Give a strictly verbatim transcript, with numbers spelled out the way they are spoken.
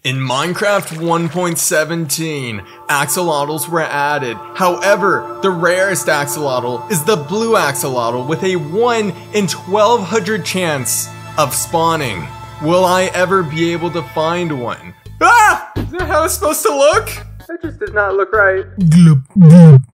In Minecraft one point seventeen, axolotls were added. However, the rarest axolotl is the blue axolotl with a one in twelve hundred chance of spawning. Will I ever be able to find one? Ah! Is that how it's supposed to look? That just does not look right.